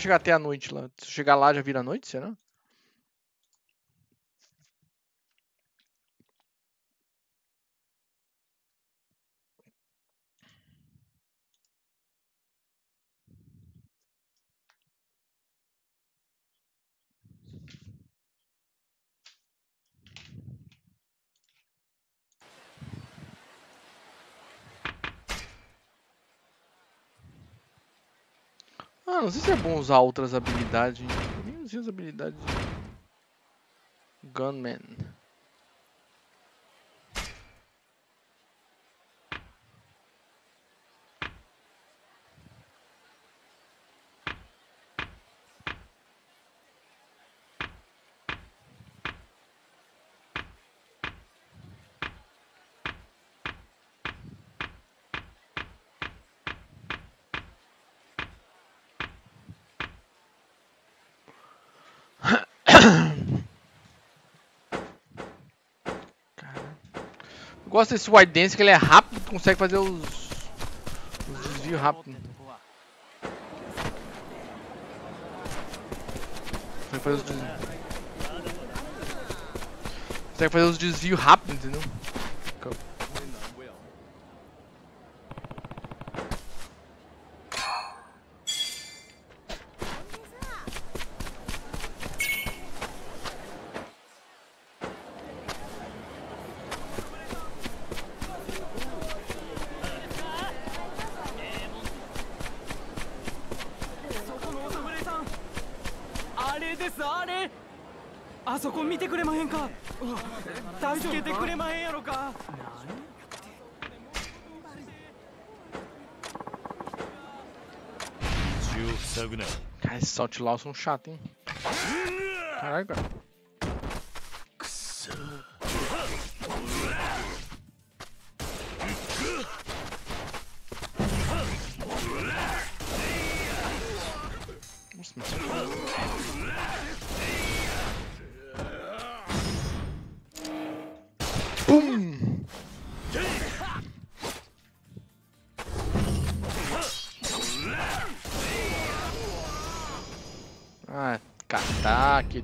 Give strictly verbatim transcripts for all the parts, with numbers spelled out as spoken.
chegar até a noite lá? Se chegar lá já vira noite, será? Ah, não sei se é bom usar outras habilidades. Eu nem usei as habilidades de Gunman. Eu gosto desse Wide Dance que ele é rápido, consegue fazer os, os desvios rápidos. Consegue fazer os desvios. Consegue fazer os desvios rápidos, entendeu? Cara, esses Outlaws são chatos, hein? Caralho, cara. Nossa, mas... Pum! Ah, Kataki.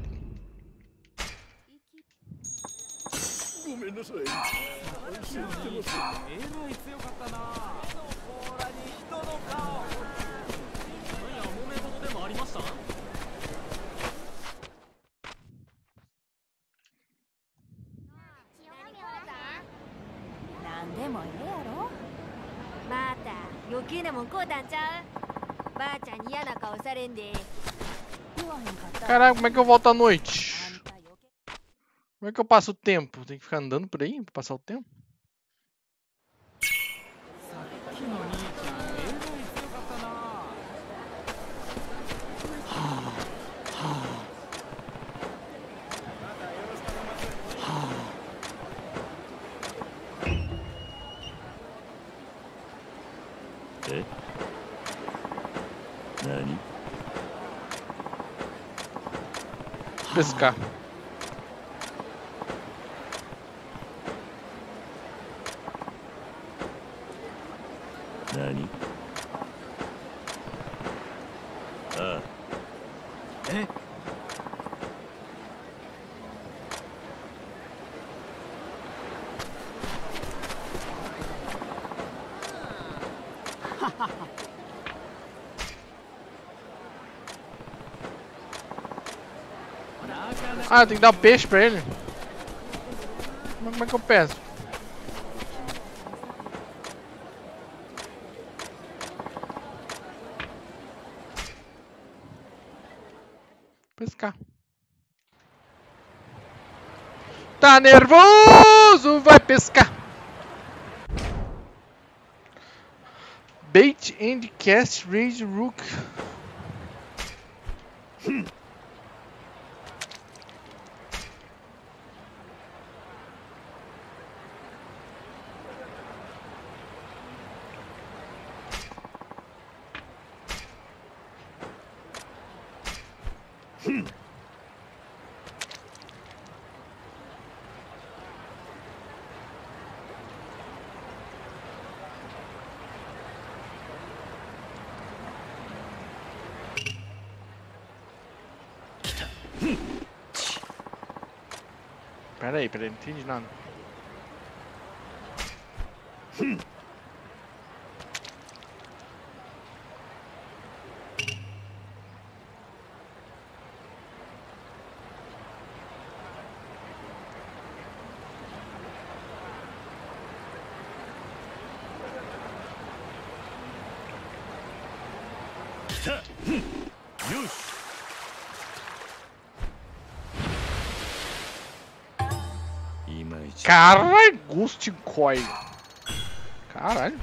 Caraca, como é que eu volto à noite? Como é que eu passo o tempo? Tem que ficar andando por aí pra passar o tempo? Pescar. Nani? Ah. Eh? Ah, tem que dar peixe pra ele. Como é que eu peço? Pescar. Tá nervoso? Vai pescar. Bait and cast raise rook. Pera aí, pera aí, não entendi nada. Caralho, Ghost Coil. Caralho.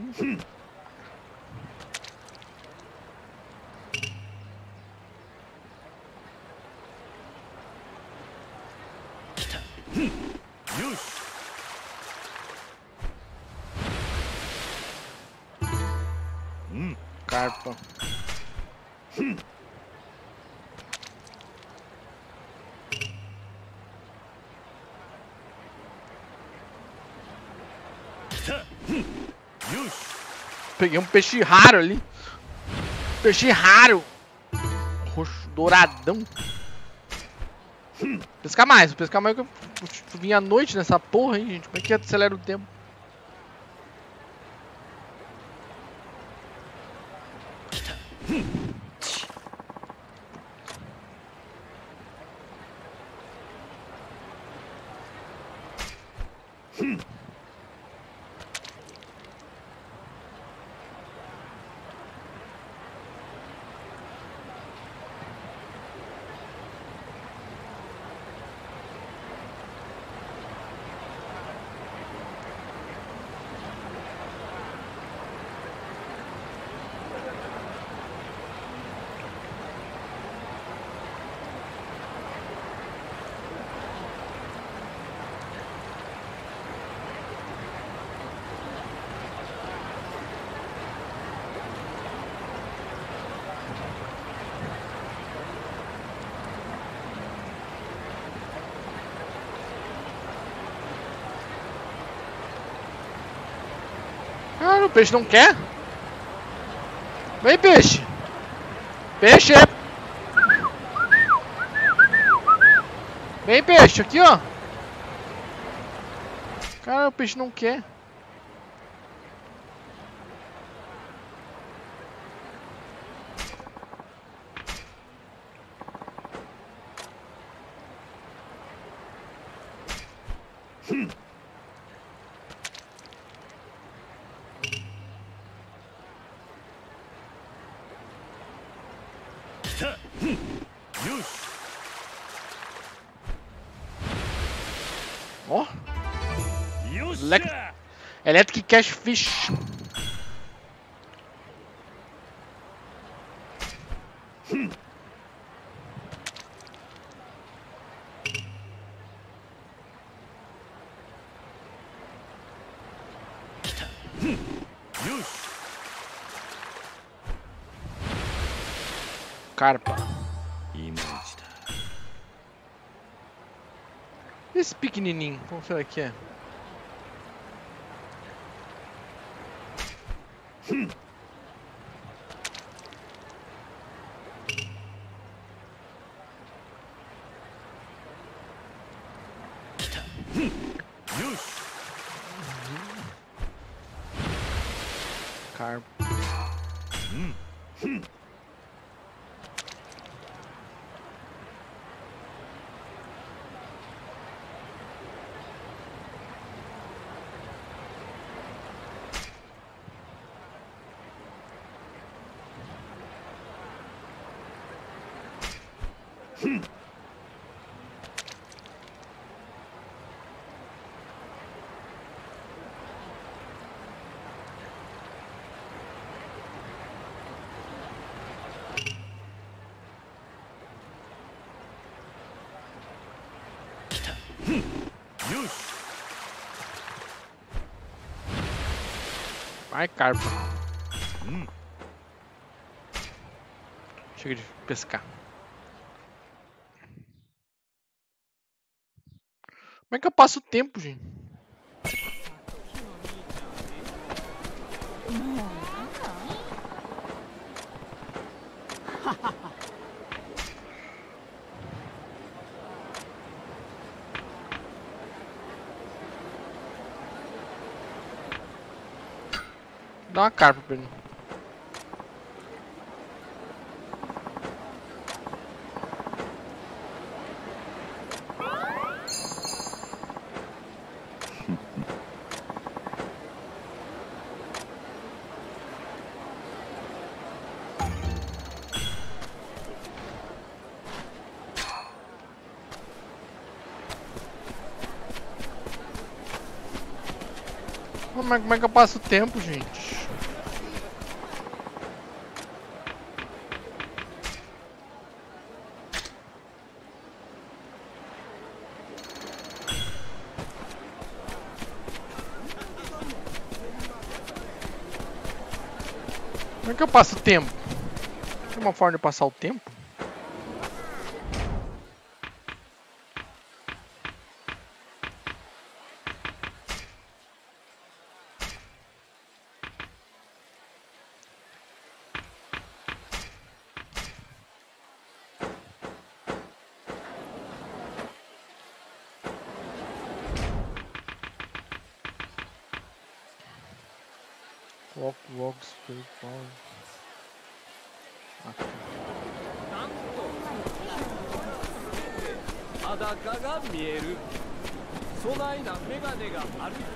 Carpa. Peguei um peixe raro ali. Peixe raro. Roxo, douradão. Pescar mais, pescar mais que eu vim à noite nessa porra aí, gente. Como é que acelera o tempo? Ah, o peixe não quer? Vem, peixe! Peixe! Vem, peixe, aqui, ó! Cara, o peixe não quer. Ó! Elec Electric Catfish. Carpa. Esse pequenininho, como será que é? Carpa. Vai, carpa. Hum. Chega de pescar. Como é que eu passo o tempo, gente? Dá uma carpa pra ele. Mas como é que eu passo o tempo, gente? Como é que eu passo o tempo? Tem uma forma de passar o tempo? Walk, walk, straight forward. Aqui. 裸が見える。そないなメガネが歩く。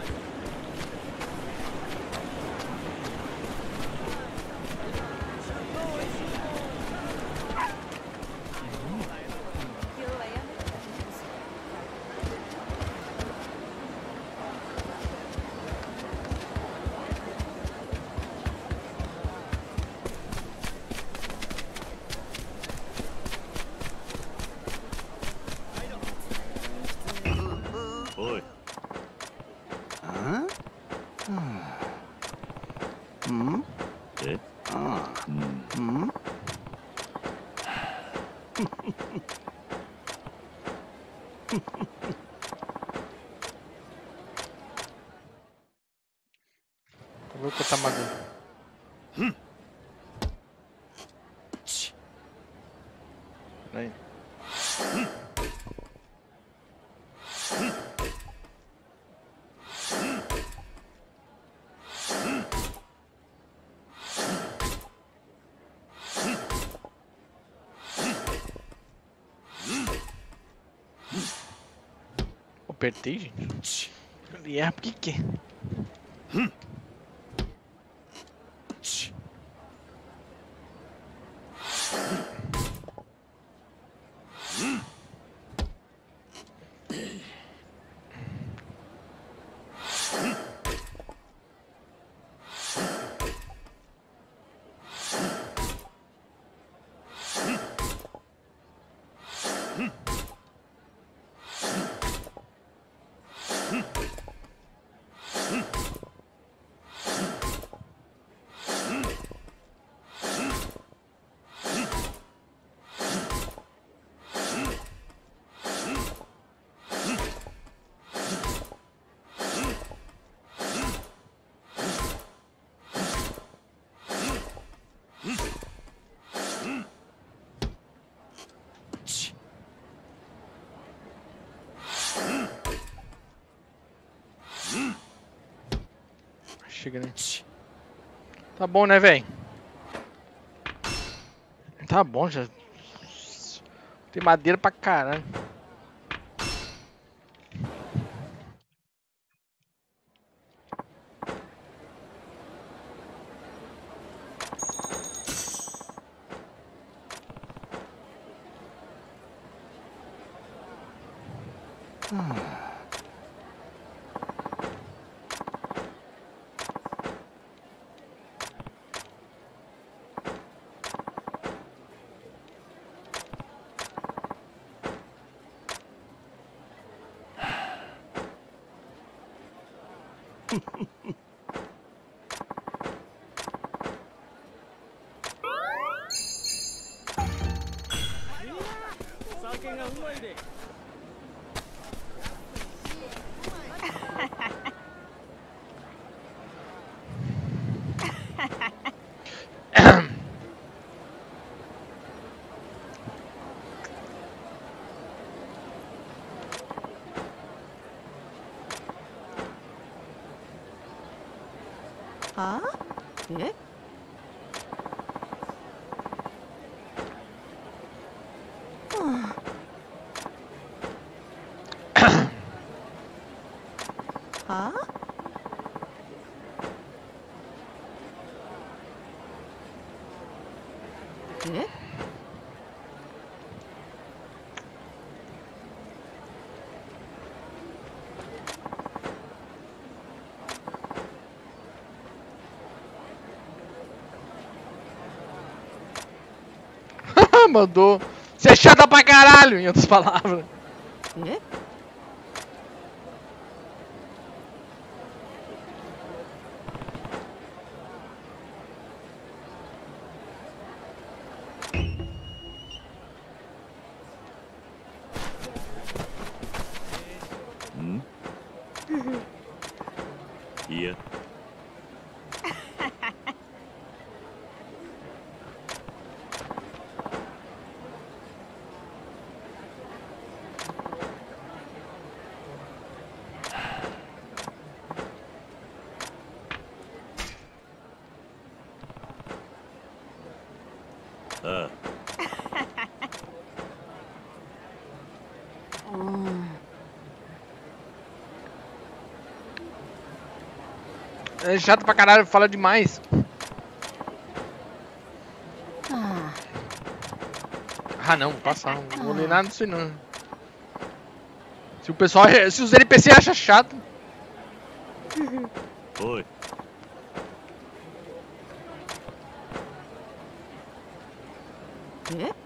おい。 あ？うん？ え？ ああ。うん？ Vou botar madeira. Hum. Peraí. Hum. Apertei, gente. Ele erra porque quer. Hum. Chega, né? Tá bom, né, velho? Tá bom, já. Tem madeira pra caralho. はあ？え？はあ？え？ Mandou. Você é chata pra caralho, em outras palavras. É? Hum? Ia. Ah. É chato pra caralho, fala demais. Ah não, vou passar. Não vou ler nada disso aí não. Se o pessoal. Se os N P C acham chato. Oi. É?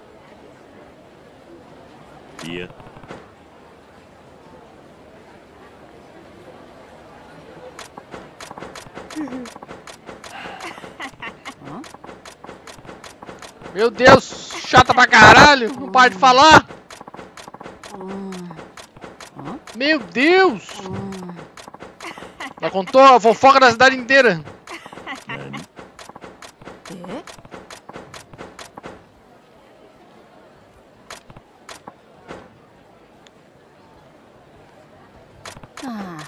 Ia. Meu Deus, chata pra caralho, não para de falar. Meu Deus. Já contou a fofoca da cidade inteira. Nani? É? Ah.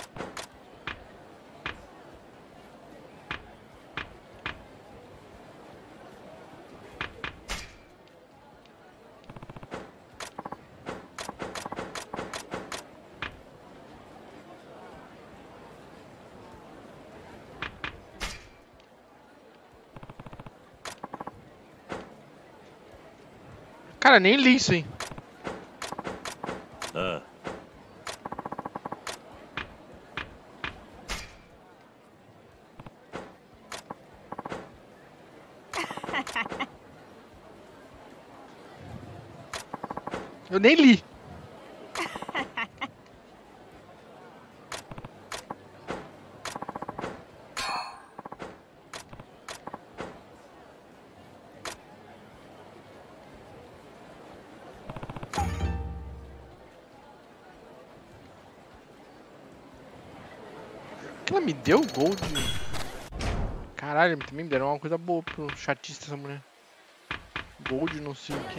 Cara, nem li isso, hein. Ah. Eu nem li. Que ela me deu gold? Caralho, também me deram uma coisa boa pro chatista essa mulher. Gold não sei o que.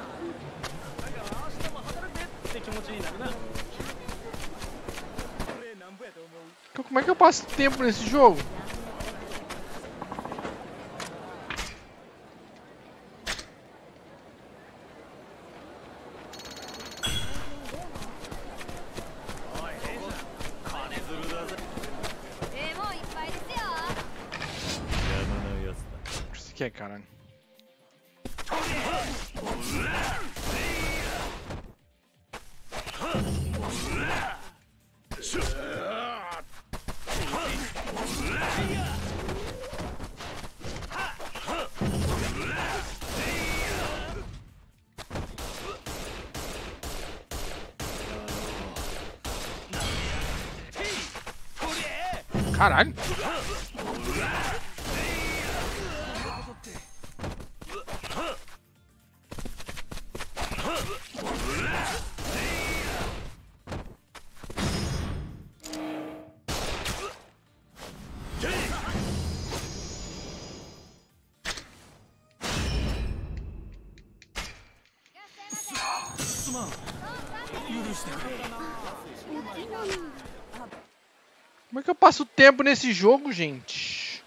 Como é que eu passo tempo nesse jogo? Isso aqui é caralho. Caralho. Como é que eu passo tempo nesse jogo, gente?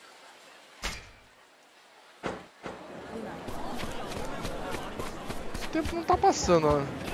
O tempo não tá passando, ó.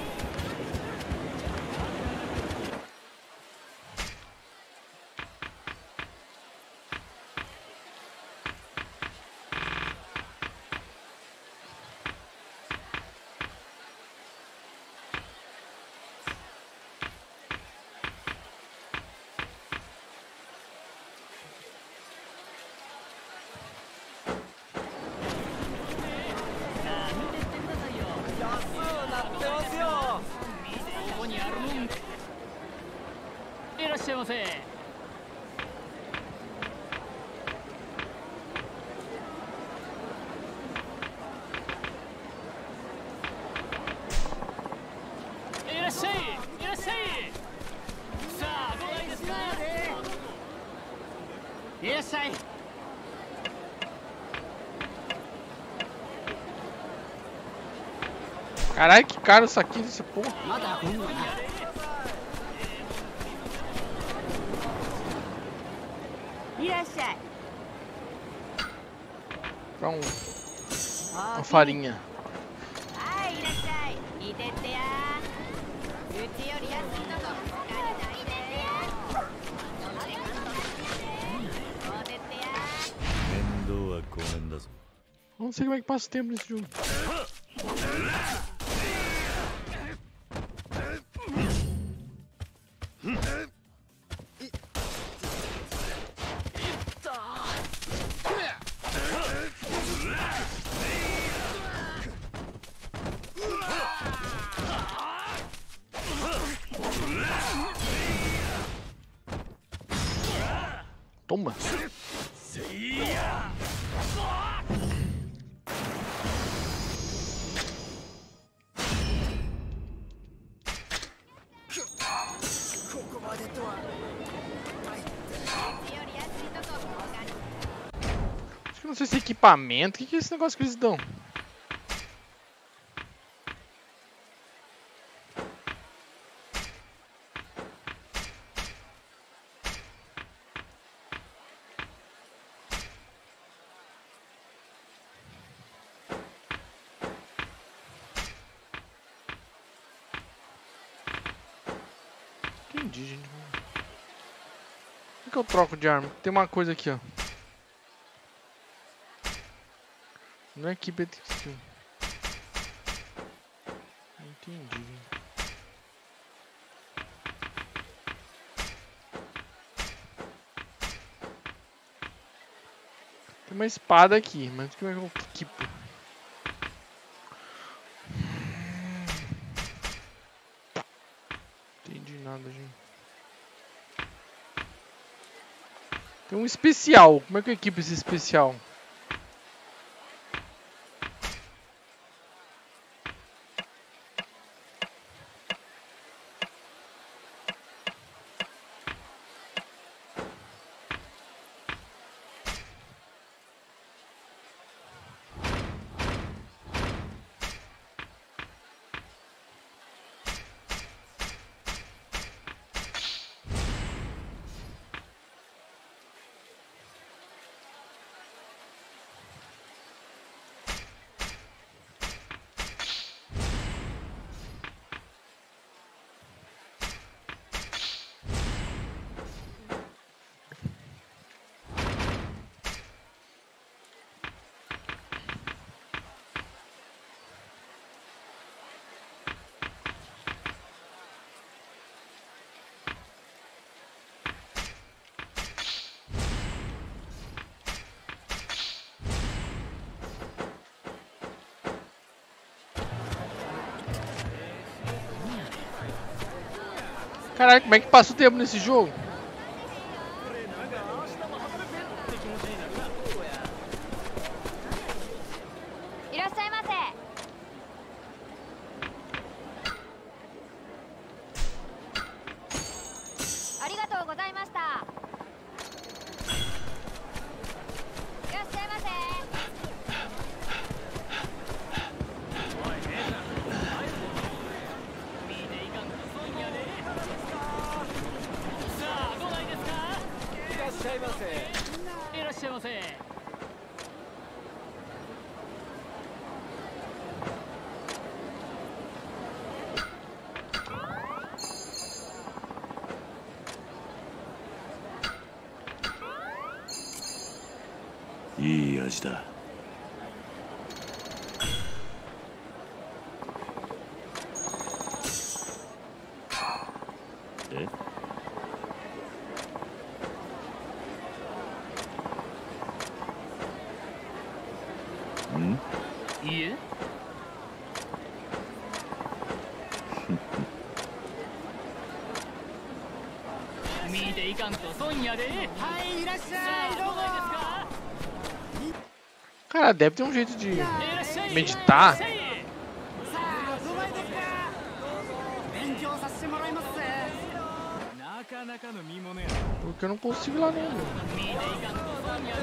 Caralho, que caro isso aqui, essa porra. Pra um... uma farinha. Não sei como é que passa o tempo nesse jogo. Toma. Acho que não sei se é equipamento. O que, que é esse negócio que eles dão? Entendi, gente. Por que eu troco de arma? Tem uma coisa aqui, ó. Não é equipe skill. Não entendi, gente. Tem uma espada aqui, mas como é que eu equipo? Entendi nada, gente. Tem um especial. Como é que eu equipo esse especial? Caralho, como é que passa o tempo nesse jogo? じだ。え？ん？ いえ。見ていかんと損やで。はい、いらっしゃい。どうも。 Cara, deve ter um jeito de meditar. なかなかの見物や。 Porque eu não consigo ir lá não, meu. 見ていかんと損やで。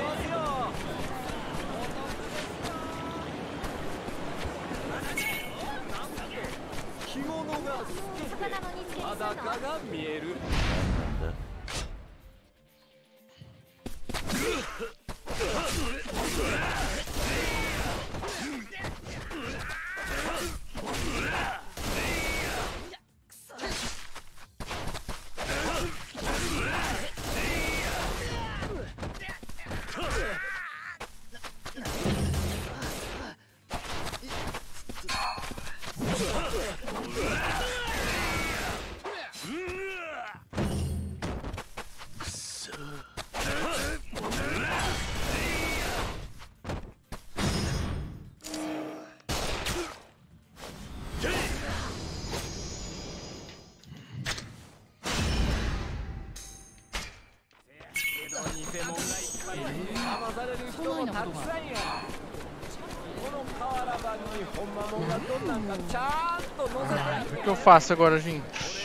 着物が裸が見える。 なんだ。 O que eu faço agora, gente?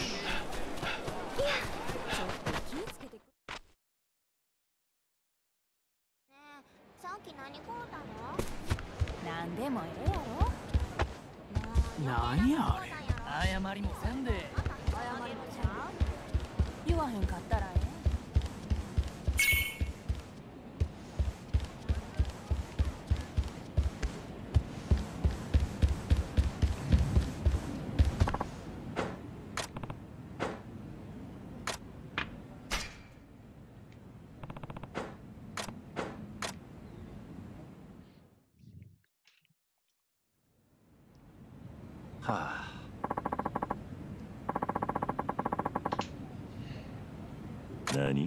Ha. Nani?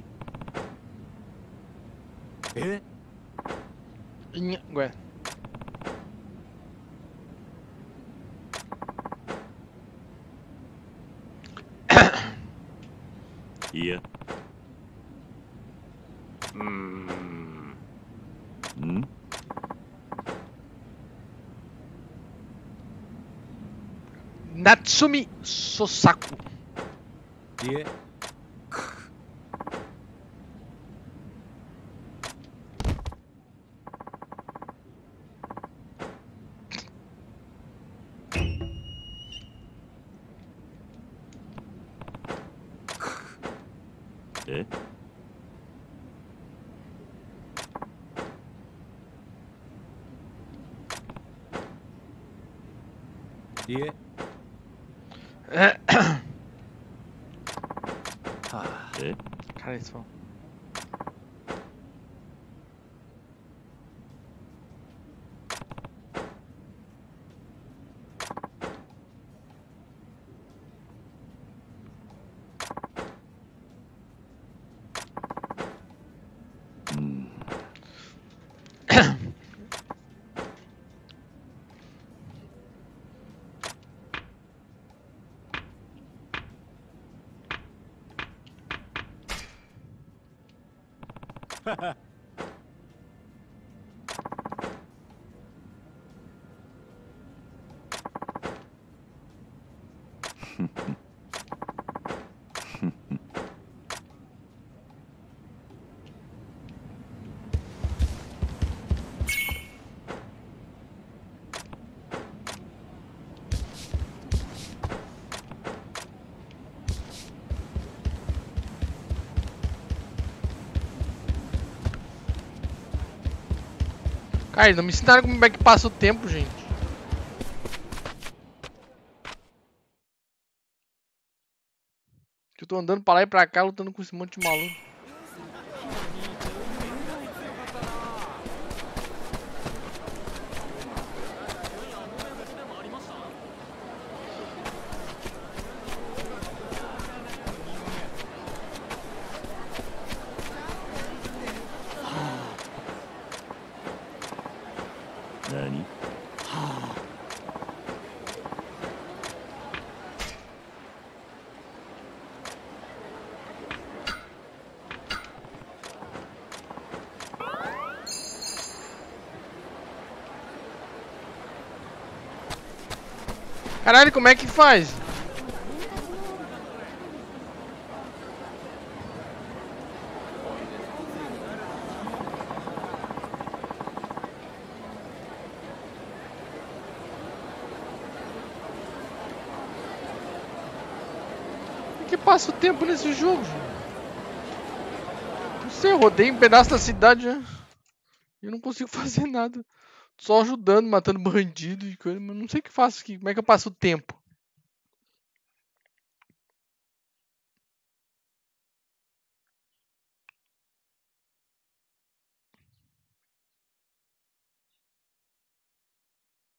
Eh? Ué. Ia. Hum. Hum? Natsumi Sosaku. E Eh? E Eh? Cara, isso foi. Hmm. Cara, não me ensinaram como é que passa o tempo, gente. Eu tô andando pra lá e pra cá lutando com esse monte de maluco. Caralho, como é que faz? Como é que passa o tempo nesse jogo? Não sei, eu rodei um pedaço da cidade já. E eu não consigo fazer nada. Só ajudando, matando bandido e coisa, mas não sei o que faço aqui. Como é que eu passo o tempo?